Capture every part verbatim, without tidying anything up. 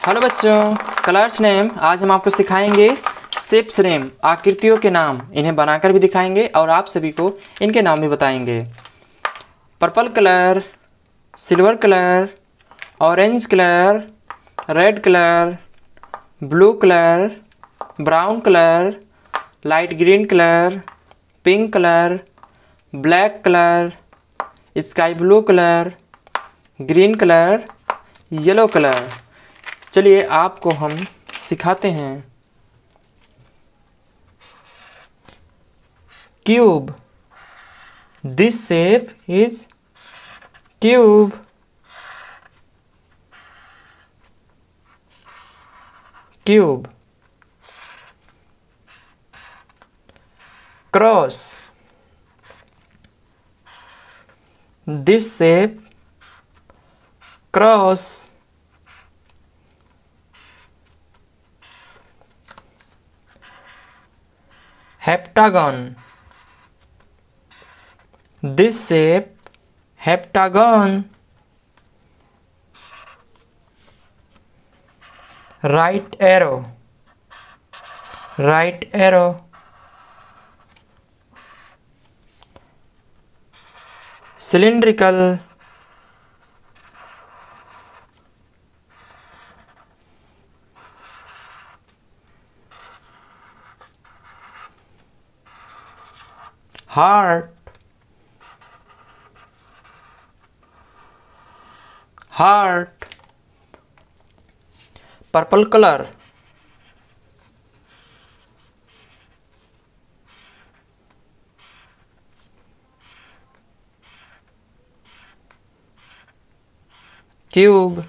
Hello बच्चों, colours name. आज हम आपको सिखाएंगे शेप्स नेम, आकृतियों के नाम। इन्हें बनाकर भी दिखाएंगे और आप सभी को इनके नाम भी बताएंगे। Purple colour, silver colour, orange colour, red colour, blue colour, brown colour, light green colour, pink colour, black colour, sky blue colour, green colour, yellow colour. चलिए आपको हम सिखाते हैं। Cube, this shape is cube. Cube. Cross, this shape cross. Heptagon, this shape heptagon. Right arrow, right arrow. Cylindrical, heart, heart. Purple colour, cube.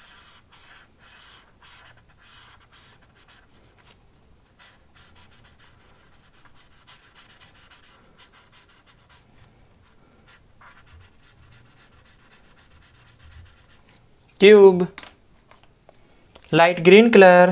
Cube. Light green colour,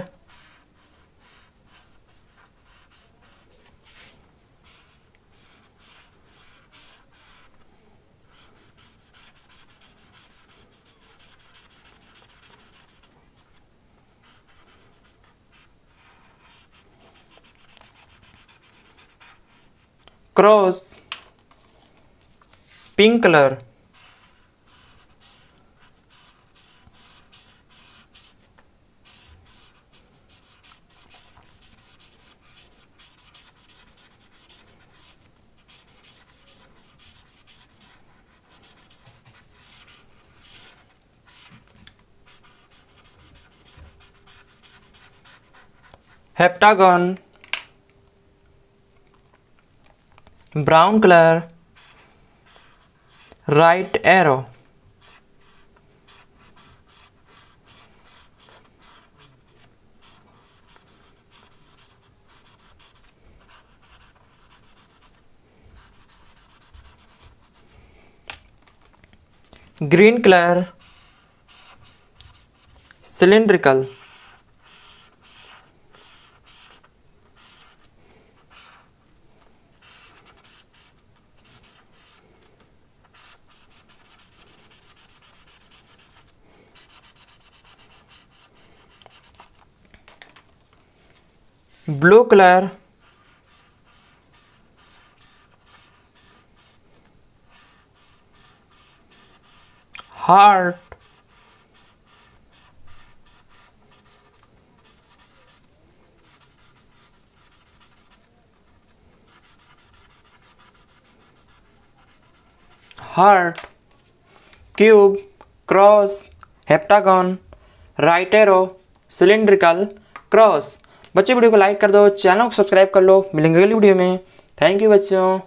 cross. Pink colour, heptagon. Brown colour, right arrow. Green colour, cylindrical. Blue colour, heart. Heart. Cube, cross, heptagon, right arrow, cylindrical, cross. बच्चों video को like कर दो, channel को subscribe कर लो। मिलेंगे अगली video में। Thank you बच्चों।